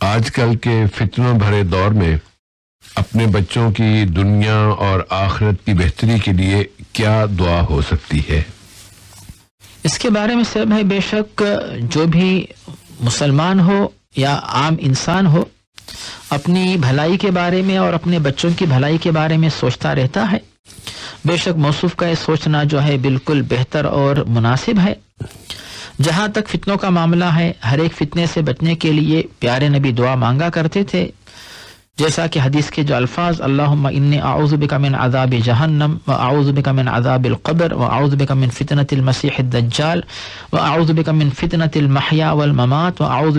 آج کل کے فتنوں بھرے دور میں اپنے بچوں کی دنیا اور آخرت کی بہتری کے لیے کیا دعا ہو سکتی ہے؟ اس کے بارے میں سب ہے، بے شک جو بھی مسلمان ہو یا عام انسان ہو اپنی بھلائی کے بارے میں اور اپنے بچوں کی بھلائی کے بارے میں سوچتا رہتا ہے۔ بے شک موصوف کا یہ سوچنا جو ہے بالکل بہتر اور مناسب ہے۔ جہاں تک فتنوں کا معاملہ ہے، ہر ایک فتنے سے بچنے کے لیے پیارے نبی دعا مانگا کرتے تھے، جیسا کہ حدیث کے جو الفاظ اللہم انی اعوذ بک من عذاب جہنم واعوذ بک من عذاب القبر واعوذ بک من فتنة المسیح الدجال واعوذ بک من فتنة المحیا والممات واعوذ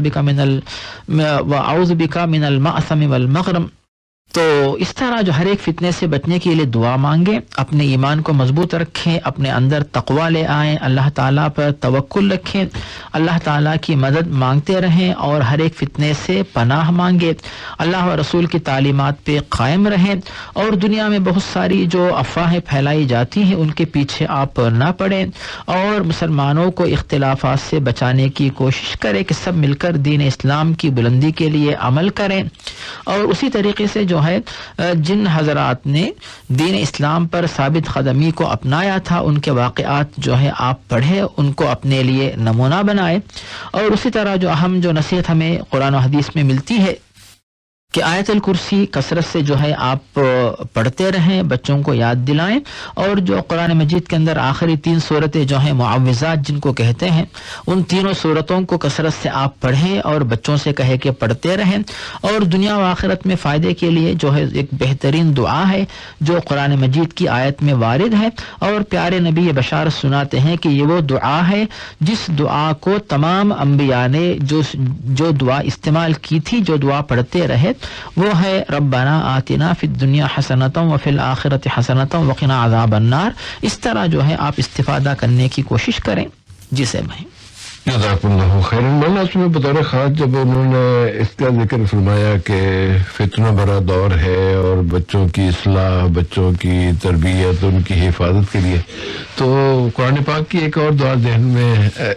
بک من المأثم والمغرم، تو اس طرح جو ہر ایک فتنے سے بچنے کے لیے دعا مانگیں، اپنے ایمان کو مضبوط رکھیں، اپنے اندر تقوی لے آئیں، اللہ تعالیٰ پر توکل رکھیں، اللہ تعالیٰ کی مدد مانگتے رہیں اور ہر ایک فتنے سے پناہ مانگیں، اللہ و رسول کی تعلیمات پہ قائم رہیں، اور دنیا میں بہت ساری جو افواہیں پھیلائی جاتی ہیں ان کے پیچھے آپ نہ پڑیں، اور مسلمانوں کو اختلافات سے بچانے کی کوشش کریں کہ سب مل کر دین اسلام کی بلندی کے لیے عمل کریں۔ اور اسی طریقے سے جو ہے جن حضرات نے دین اسلام پر ثابت قدمی کو اپنایا تھا ان کے واقعات جو ہے آپ پڑھیں، ان کو اپنے لیے نمونہ بنائیں، اور اسی طرح جو اہم جو نصیحت ہمیں قرآن و حدیث میں ملتی ہے کہ آیت الکرسی کثرت سے جو ہے آپ پڑھتے رہیں، بچوں کو یاد دلائیں، اور جو قرآن مجید کے اندر آخری 3 صورتیں جو ہیں معوذات جن کو کہتے ہیں، ان تینوں صورتوں کو کثرت سے آپ پڑھیں اور بچوں سے کہے کہ پڑھتے رہیں، اور دنیا و آخرت میں فائدے کے لیے جو ہے ایک بہترین دعا ہے جو قرآن مجید کی آیت میں وارد ہے، اور پیارے نبی یہ بشارت سناتے ہیں کہ یہ وہ دعا ہے جس دعا کو تمام انبیاء نے جو دعا استعمال کی تھی، جو دعا پڑھتے رہے، وہ ہے ربنا آتنا فی الدنیا حسنۃ وفی الآخرۃ حسنۃ وقنا عذاب النار۔ اس طرح جو ہے آپ استفادہ کرنے کی کوشش کریں۔ جی صاحب بھائی، جزاک اللہ خیرا۔ مولانا اس میں بطور خاص جب انہوں نے اس کا ذکر فرمایا کہ فتنہ بھرا دور ہے اور بچوں کی اصلاح، بچوں کی تربیت، ان کی حفاظت کے لیے، تو قرآن پاک کی ایک اور دعا ذہن میں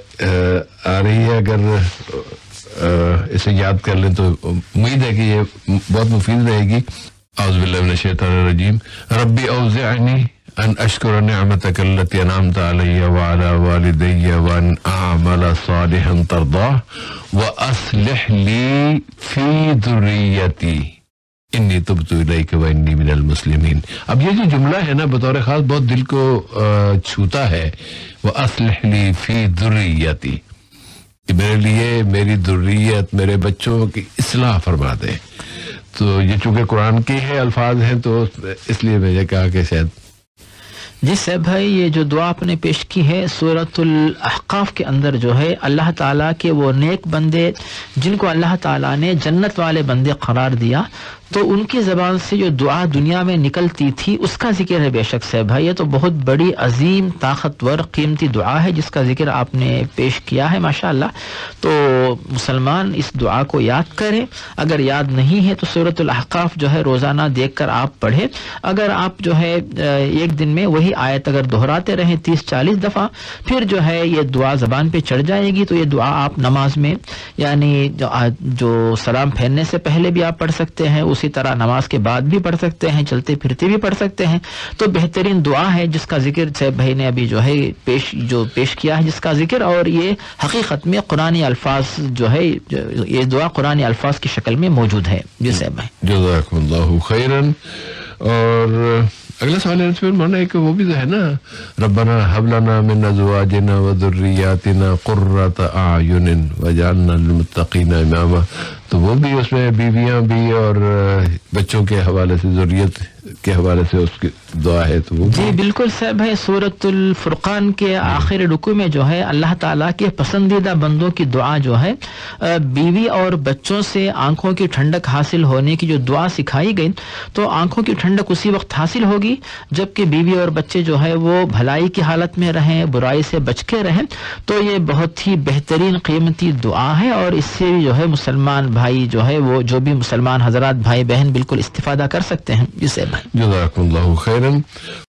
آ رہی ہے، اگر اسے یاد کر لیں تو امید ہے کہ یہ بہت مفید رہے گی۔ اعوذ باللہ من الشیطان الرجیم، ربی اوزعنی ان اشکر نعمتک التی انعمت علی وعلی والدی وان اعمل صالحا ترضاہ واصلح لی فی ذریتی انی تبت الیک وانی من المسلمین۔ اب یہ جو جملہ ہے نا بطور خاص بہت دل کو چھوتا ہے، واصلح لی فی ذریتی، کہ میرے لیے میری ذریت، میرے بچوں کی اصلاح فرما دے۔ تو یہ چونکہ قرآن کے ہے الفاظ ہیں تو اس لیے میں نے کہا کہ شاید جی صاحب بھائی، یہ جو دعا آپ نے پیش کی ہے سورۃ الاحقاف کے اندر جو ہے اللہ تعالیٰ کے وہ نیک بندے جن کو اللہ تعالیٰ نے جنت والے بندے قرار دیا، تو ان کی زبان سے جو دعا دنیا میں نکلتی تھی اس کا ذکر ہے۔ بے شک صاحب بھائی، یہ تو بہت بڑی عظیم طاقتور قیمتی دعا ہے جس کا ذکر آپ نے پیش کیا ہے، ماشاءاللہ۔ تو مسلمان اس دعا کو یاد کریں، اگر یاد نہیں ہے تو سورۃ الاحقاف جو ہے روزانہ دیکھ کر آپ پڑھیں۔ اگر آپ جو ہے ایک دن میں وہی آیت اگر دہراتے رہیں 30-40 دفعہ، پھر جو ہے یہ دعا زبان پہ چڑھ جائے گی، تو یہ دعا آپ نماز میں یعنی جو سلام پھیرنے سے پہلے بھی آپ پڑھ سکتے ہیں، اسی طرح نماز کے بعد بھی پڑھ سکتے ہیں، چلتے پھرتے بھی پڑھ سکتے ہیں۔ تو بہترین دعا ہے جس کا ذکر صاحب بھائی نے ابھی جو ہے پیش کیا ہے، جس کا ذکر، اور یہ حقیقت میں قرآنی الفاظ جو ہے، یہ دعا قرآنی الفاظ کی شکل میں موجود ہے۔ جی صاحب بھائی، جزاکم اللہ خیرا۔ اور اگلا سوال ہے مولانا ایک وہ بھی تو ہے نا، ربنا هب لنا من ازواجنا وذریاتنا قرۃ اعین واجعلنا للمتقین اماما، تو وہ بھی اس میں بیویاں بھی اور بچوں کے حوالے سے، ذریت کے حوالے سے اس کی دعا ہے، تو وہ جی بالکل صاحب ہے۔ سورۃ الفرقان کے آخر رکوع میں جو ہے اللہ تعالیٰ کے پسندیدہ بندوں کی دعا جو ہے بیوی اور بچوں سے آنکھوں کی ٹھنڈک حاصل ہونے کی جو دعا سکھائی گئی، تو آنکھوں کی ٹھنڈک اسی وقت حاصل ہوگی جبکہ بیوی اور بچے جو ہے وہ بھلائی کی حالت میں رہیں، برائی سے بچ کے رہیں۔ تو یہ بہت ہی بہترین قیمتی دعا ہے، اور اس سے جو ہے مسلمان بھائی جو ہے وہ جو بھی مسلمان حضرات بھائی بہن بالکل استفادہ کر سکتے ہیں۔ جسے جزاکم اللہ خیرا۔